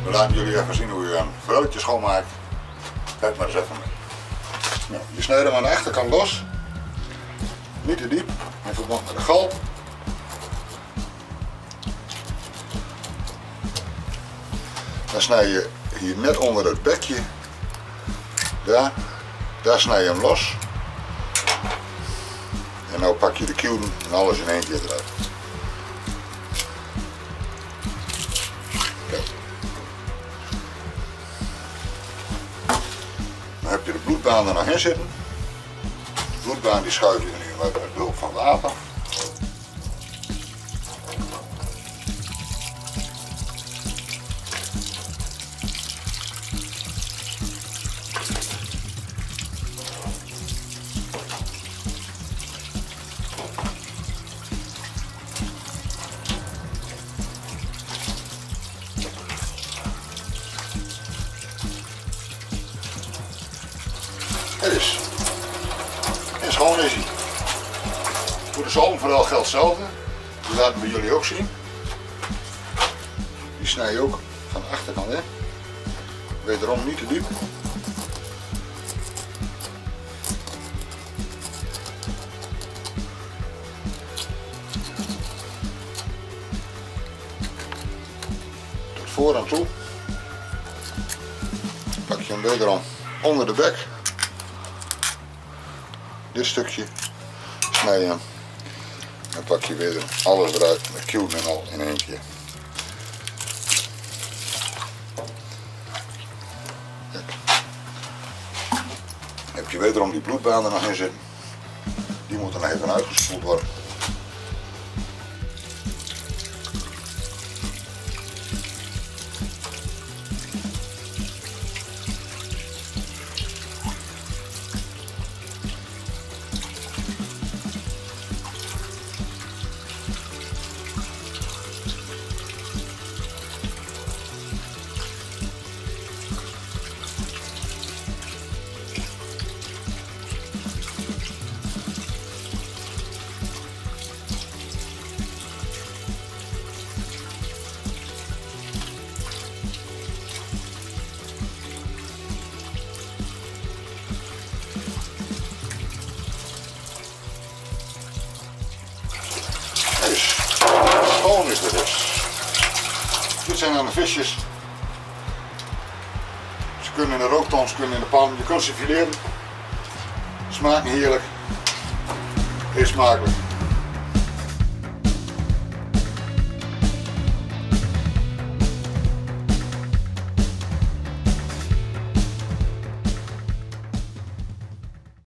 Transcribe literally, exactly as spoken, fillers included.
We laten jullie even zien hoe je een forelletje schoonmaakt. Kijk maar eens even mee. Nou, je snijdt hem aan de achterkant los. Niet te diep, in verband met de gal. Dan snij je hier net onder het bekje. Daar, daar snij je hem los. En nu pak je de kieuwen en alles in één keer eruit. Kijk. Dan heb je de bloedbaan er nog in zitten. De bloedbaan die schuif je er nu met behulp van water. Het is. En schoon is hij. Voor de zalmforel geldt hetzelfde. Die laten we jullie ook zien. Die snij je ook van de achterkant in. Wederom niet te diep. Tot voor aan toe. Pak je hem wederom onder de bek. Dit stukje snij je hem. Dan pak je weer alles eruit met kieuwen en al in één keer. Kijk. Heb je wederom die bloedbaan er nog in zitten. Die moet dan even uitgespoeld worden. Schoon is dit dus. Dit zijn dan de visjes. Ze kunnen in de rookton, ze kunnen in de pan. Je kunt ze fileren. Smaken heerlijk. Is smakelijk.